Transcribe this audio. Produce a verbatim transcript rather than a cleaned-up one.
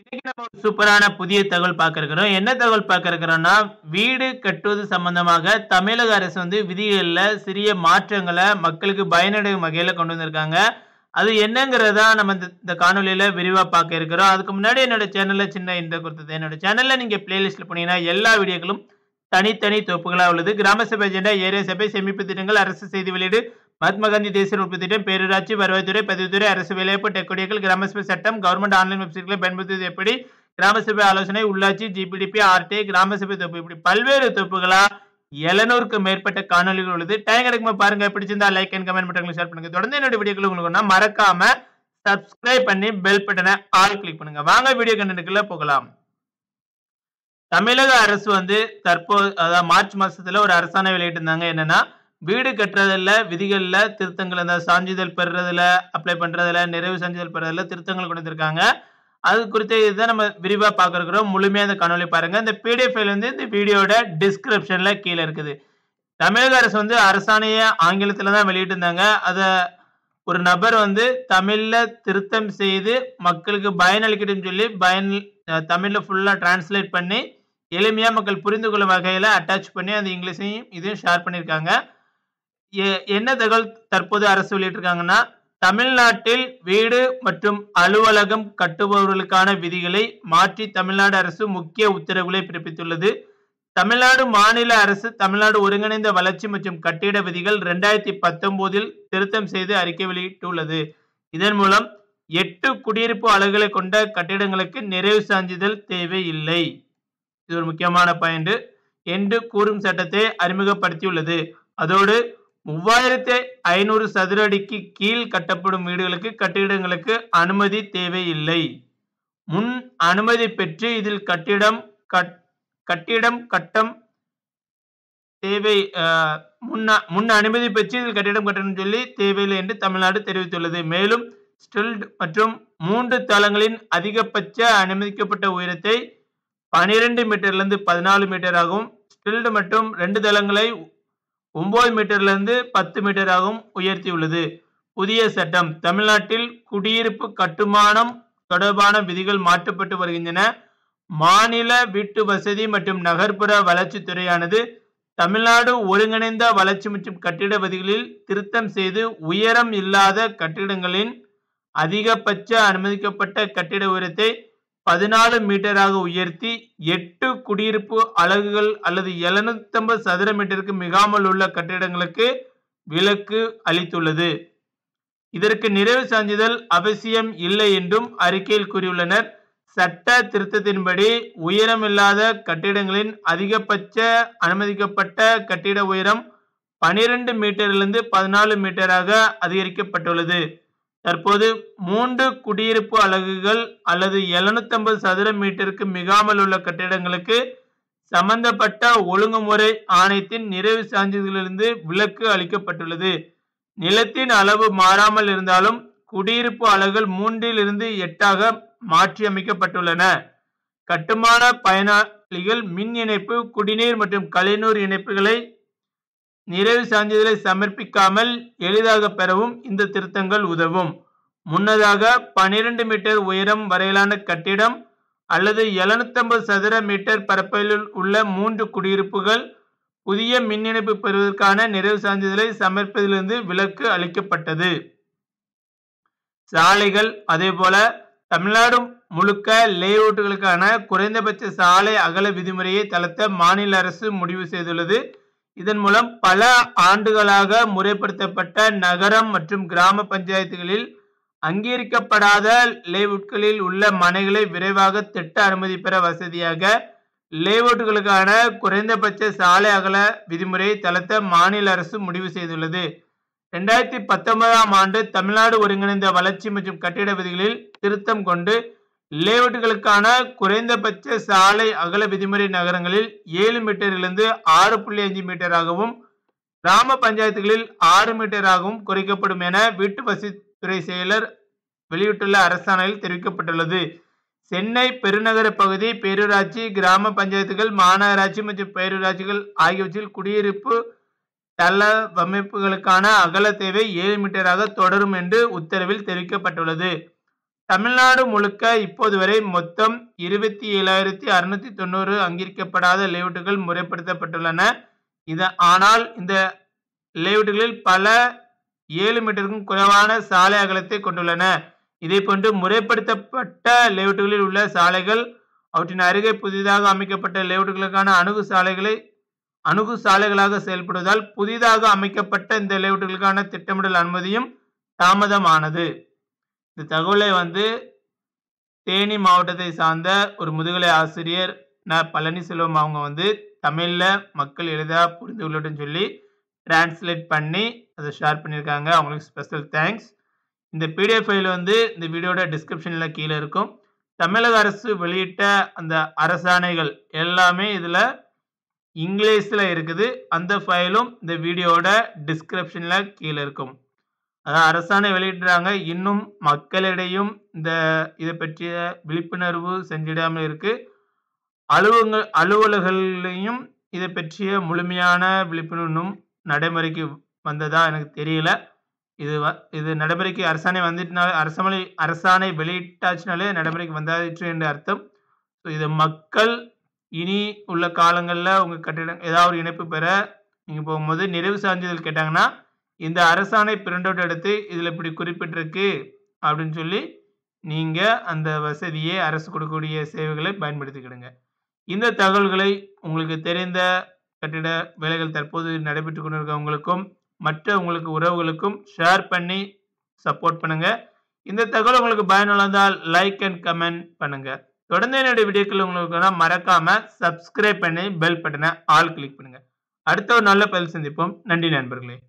இன்னைக்கு நம்ம ஒரு சூப்பரான புதிய தகவல் பார்க்க இருக்கிறோம். என்ன தகவல் பார்க்க இருக்கிறோம்னா, வீடு கட்டுவது சம்பந்தமாக தமிழக அரசு வந்து விதிகள்ல சிறிய மாற்றங்கள மக்களுக்கு பயனடையும் வகையில கொண்டு வந்திருக்காங்க. அது என்னங்கிறத நம்ம இந்த இந்த காணொளியில விரிவா பார்க்க இருக்கிறோம். அதுக்கு முன்னாடி என்னோட சேனல்ல சின்ன இன்ட்ரோ குடுத்தது. என்னோட சேனல்ல நீங்க பிளேலிஸ்ட்ல போனீங்கன்னா எல்லா வீடியோக்களும் தனித்தனி தொகுப்புகளா உள்ளது. கிராம சபை அஜெண்டா, ஏரியா சபை, சேமிப்பு திட்டங்கள், அரசு செய்தி வெளியீடு, மகாத்மா காந்தி தேசிய உற்பத்தி திட்டம், பேரூராட்சி, வருவாய்த்துறை, பதிவுத்துறை, அரசு வேலைவாய்ப்பு, டெக் கொடிகள், கிராம சபை சட்டம், கவர்மெண்ட் ஆன்லைன் வெப்சைட்களை பயன்படுத்துவது எப்படி, கிராம சபை ஆலோசனை, உள்ளாட்சி, ஜிபிடிபி, ஆர்டிஐ, கிராம சபை தொகுப்பு, இப்படி பல்வேறு தொகுப்புகளா எழுநூறுக்கும் மேற்பட்ட காணொலிகள் உள்ளது. டைம் கிடைக்குமா பாருங்க. பிடிச்சிருந்தா லைக் அண்ட் கமெண்ட் பட்டன்களை ஷேர் பண்ணுங்க. தொடர்ந்து என்னோட வீடியோக்கள் உங்களுக்கு மறக்காம சப்ஸ்கிரைப் பண்ணி பெல் பட்டனை ஆல் கிளிக் பண்ணுங்க. வாங்க வீடியோ கண்டென்ட்க்குள்ள போகலாம். தமிழக அரசு வந்து தற்போது அதாவது மார்ச் மாசத்துல ஒரு அரசாணை வெளியிட்டிருந்தாங்க. என்னன்னா, வீடு கட்டுறதுல விதிகள்ல திருத்தங்கள், அந்த சான்றிதழ் பெறுறதுல, அப்ளை பண்றதுல, நிறைவு சான்றிதழ் பெறுறதுல திருத்தங்கள் கொண்டு வந்திருக்காங்க. அது குறித்து இதை நம்ம விரிவா பார்க்க இருக்கிறோம். முழுமையா இந்த காணொளி பாருங்க. இந்த பிடிஎஃப் ஃபைல் வந்து இந்த வீடியோட டிஸ்கிரிப்ஷன்ல கீழே இருக்குது. தமிழக அரசு வந்து அரசாணையை ஆங்கிலத்துல தான் வெளியிட்டிருந்தாங்க. அத ஒரு நபர் வந்து தமிழ்ல திருத்தம் செய்து மக்களுக்கு பயனளிக்கட்டும் சொல்லி பயன் தமிழ்ல ஃபுல்லா டிரான்ஸ்லேட் பண்ணி எளிமையா மக்கள் புரிந்து கொள்ளும் வகையில அட்டாச் பண்ணி அந்த இங்கிலீஷையும் இதையும் ஷேர் பண்ணியிருக்காங்க. என்ன தகவல் தற்போது அரசு வெளியிட்டிருக்காங்கன்னா, தமிழ்நாட்டில் வீடு மற்றும் அலுவலகம் கட்டுபவர்களுக்கான விதிகளை மாற்றி தமிழ்நாடு அரசு முக்கிய உத்தரவுகளை பிறப்பித்துள்ளது. தமிழ்நாடு மாநில அரசு தமிழ்நாடு ஒருங்கிணைந்த வளர்ச்சி மற்றும் கட்டிட விதிகள் இரண்டாயிரத்தி பத்தொன்பதில் திருத்தம் செய்து அறிக்கை வெளியிட்டுள்ளது. இதன் மூலம் எட்டு குடியிருப்பு அலகுகளை கொண்ட கட்டிடங்களுக்கு நிறைவு சான்றிதழ் தேவை இல்லை. இது ஒரு முக்கியமான பாயிண்ட் என்று கூறும் சட்டத்தை அறிமுகப்படுத்தியுள்ளது. அதோடு மூவாயிரத்தி ஐநூறு சதுர அடிக்கு கீழ் கட்டப்படும் வீடுகளுக்கு கட்டிடங்களுக்கு அனுமதி தேவையில்லை. முன் அனுமதி பெற்று இதில் கட்டிடம் கட்டிடம் கட்டம் தேவை முன் அனுமதி பெற்று இதில் கட்டிடம் கட்டணும் சொல்லி தேவையில்லை என்று தமிழ்நாடு தெரிவித்துள்ளது. மேலும் ஸ்டில்ட் மற்றும் மூன்று தளங்களின் அதிகபட்ச அனுமதிக்கப்பட்ட உயரத்தை பனிரெண்டு மீட்டர்ல இருந்து பதினாலு மீட்டர் ஆகும். ஸ்டில்ட் மற்றும் ரெண்டு தளங்களை ஒன்பது மீட்டர்ல இருந்து பத்து மீட்டர் ஆகும் உயர்த்தியுள்ளது. புதிய சட்டம் தமிழ்நாட்டில் குடியிருப்பு கட்டுமானம் தொடர்பான விதிகள் மாற்றப்பட்டு வருகின்றன. மாநில வீட்டு வசதி மற்றும் நகர்ப்புற வளர்ச்சித்துறையானது தமிழ்நாடு ஒருங்கிணைந்த வளர்ச்சி மற்றும் கட்டிட விதிகளில் திருத்தம் செய்து உயரம் இல்லாத கட்டிடங்களின் அதிகபட்ச அனுமதிக்கப்பட்ட கட்டிட உயரத்தை பதினாலு மீட்டராக உயர்த்தி எட்டு குடியிருப்பு அலகுகள் அல்லது எழுநூத்தி ஐம்பது சதுர மீட்டருக்கு மிகாமல் உள்ள கட்டிடங்களுக்கு விலக்கு அளித்துள்ளது. இதற்கு நிறைவு சான்றிதழ் அவசியம் இல்லை என்றும் அறிக்கையில் கூறியுள்ளனர். சட்ட திருத்தத்தின்படி உயரமில்லாத கட்டிடங்களின் அதிகபட்ச அனுமதிக்கப்பட்ட கட்டிட உயரம் பனிரெண்டு மீட்டரிலிருந்து பதினாலு மீட்டராக அதிகரிக்கப்பட்டுள்ளது. தற்போது மூன்று குடியிருப்பு அலகுகள் அல்லது எழுநூத்தி ஐம்பது சதுர மீட்டருக்கு மிகாமல் உள்ள கட்டிடங்களுக்கு சம்பந்தப்பட்ட ஒழுங்குமுறை ஆணையத்தின் நிறைவு சான்றிதழிலிருந்து விலக்கு அளிக்கப்பட்டுள்ளது. நிலத்தின் அளவு மாறாமல் இருந்தாலும் குடியிருப்பு அலகுகள் மூன்றில் இருந்து எட்டாக மாற்றி அமைக்கப்பட்டுள்ளன. கட்டுமான பயனாளிகள் மின் இணைப்பு, குடிநீர் மற்றும் கழிவுநீர் இணைப்புகளை நிறைவு சான்றிதழை சமர்ப்பிக்காமல் எளிதாக பெறவும் இந்த திருத்தங்கள் உதவும். முன்னதாக பனிரெண்டு மீட்டர் உயரம் வரையிலான கட்டிடம் அல்லது எழுநூத்தி ஐம்பது சதுர மீட்டர் பரப்பில் உள்ள மூன்று குடியிருப்புகள் புதிய மின் இணைப்பு பெறுவதற்கான நிறைவு சான்றிதழை சமர்ப்பதிலிருந்து விலக்கு அளிக்கப்பட்டது. சாலைகள் அதே போல தமிழ்நாடு முழுக்க லேஅவுட்டுகளுக்கான குறைந்தபட்ச சாலை அகல விதிமுறையை தளர்த்த மாநில அரசு முடிவு செய்துள்ளது. இதன் மூலம் பல ஆண்டுகளாக முறைப்படுத்தப்பட்ட நகரம் மற்றும் கிராம பஞ்சாயத்துகளில் அங்கீகரிக்கப்படாத லேஅவுட்களில் உள்ள மனைகளை விரைவாக திட்ட அனுமதி பெற வசதியாக லேஅவுட்டுகளுக்கான குறைந்தபட்ச சாலை அகல விதிமுறையை தளர்த்த மாநில அரசு முடிவு செய்துள்ளது. இரண்டாயிரத்தி பத்தொன்பதாம் ஆண்டு தமிழ்நாடு ஒருங்கிணைந்த வளர்ச்சி மற்றும் கட்டிட விதிகளில் திருத்தம் கொண்டு லேஅவுட்டுகளுக்கான குறைந்தபட்ச சாலை அகல விதிமுறை நகரங்களில் ஏழு மீட்டரிலிருந்து ஆறு புள்ளி அஞ்சு மீட்டராகவும் கிராம பஞ்சாயத்துகளில் ஆறு மீட்டராகவும் குறைக்கப்படும் என வீட்டு வசதித்துறை செயலர் வெளியிட்டுள்ள அரசாணையில் தெரிவிக்கப்பட்டுள்ளது. சென்னை பெருநகர பகுதி, பேரூராட்சி, கிராம பஞ்சாயத்துகள், மாநகராட்சி மற்றும் பேரூராட்சிகள் ஆகியவற்றில் குடியிருப்பு தளவமைப்புகளுக்கான அகல தேவை ஏழு மீட்டராக தொடரும் என்று உத்தரவில் தெரிவிக்கப்பட்டுள்ளது. தமிழ்நாடு முழுக்க இப்போது வரை மொத்தம் இருபத்தி ஏழாயிரத்தி அறுநூத்தி தொண்ணூறு அங்கீகரிக்கப்படாத லேஅவுட்டுகள் முறைப்படுத்தப்பட்டுள்ளன. இது ஆனால் இந்த லேஅவுட்டுகளில் பல ஏழு மீட்டருக்கும் குறைவான சாலை அகலத்தை கொண்டுள்ளன. இதே போன்று முறைப்படுத்தப்பட்ட லேஅவுட்டுகளில் உள்ள சாலைகள் அவற்றின் அருகே புதிதாக அமைக்கப்பட்ட லேஅவுட்டுகளுக்கான அணுகு சாலைகளை அணுகு சாலைகளாக செயல்படுவதால் புதிதாக அமைக்கப்பட்ட இந்த லேஅவுட்டுகளுக்கான திட்டமிடல் அனுமதியும் தாமதமானது. இந்த தகவலை வந்து தேனி மாவட்டத்தை சார்ந்த ஒரு முதுகலை ஆசிரியர் ந பழனிசெல்வம் அவங்க வந்து தமிழ்ல மக்கள் எளிதாக புரிந்து கொள்ளட்டும் சொல்லி டிரான்ஸ்லேட் பண்ணி அதை ஷேர் பண்ணியிருக்காங்க. அவங்களுக்கு ஸ்பெஷல் தேங்க்ஸ். இந்த பிடிஎஃப் ஃபைல் வந்து இந்த வீடியோட டிஸ்கிரிப்ஷனில் கீழே இருக்கும். தமிழக அரசு வெளியிட்ட அந்த அரசாணைகள் எல்லாமே இதில் இங்கிலீஷில் இருக்குது. அந்த ஃபைலும் இந்த வீடியோட டிஸ்கிரிப்ஷனில் கீழே இருக்கும். அதான் அரசாணை வெளியிடுறாங்க. இன்னும் மக்களிடையும் இந்த இதை பற்றிய விழிப்புணர்வு செஞ்சிடாமல் இருக்கு. அலுவலக அலுவலகங்களையும் இதை பற்றிய முழுமையான விழிப்புணர்வும் நடைமுறைக்கு வந்ததா எனக்கு தெரியல. இது இது நடைமுறைக்கு அரசாணை வந்துட்டுனால அரசாணை அரசாணை வெளியிட்டாச்சுனாலே நடைமுறைக்கு வந்தாச்சு என்று அர்த்தம். ஸோ இது மக்கள் இனி உள்ள காலங்களில் உங்கள் கட்டிடம் ஏதாவது ஒரு இணைப்பு பெற நீங்கள் போகும்போது நிறைவு சான்றிதழ் கேட்டாங்கன்னா இந்த அரசாணை பிரிண்ட் அவுட் எடுத்து இதில் இப்படி குறிப்பிட்டிருக்கு அப்படின்னு சொல்லி நீங்கள் அந்த வசதியை அரசு கொடுக்கக்கூடிய சேவைகளை பயன்படுத்திக்கிடுங்க. இந்த தகவல்களை உங்களுக்கு தெரிந்த கட்டிட வேலைகள் தற்போது நடைபெற்று கொண்டிருக்கவங்களுக்கும் மற்ற உங்களுக்கு உறவுகளுக்கும் ஷேர் பண்ணி சப்போர்ட் பண்ணுங்க. இந்த தகவல் உங்களுக்கு பயனுள்ளதால் லைக் அண்ட் கமெண்ட் பண்ணுங்க. தொடர்ந்து என்னுடைய வீடியோக்கள் உங்களுக்கு மறக்காம சப்ஸ்கிரைப் பண்ணி பெல் பட்டனை ஆல் கிளிக் பண்ணுங்க. அடுத்த ஒரு நல்ல பதில் சந்திப்போம். நன்றி நண்பர்களே.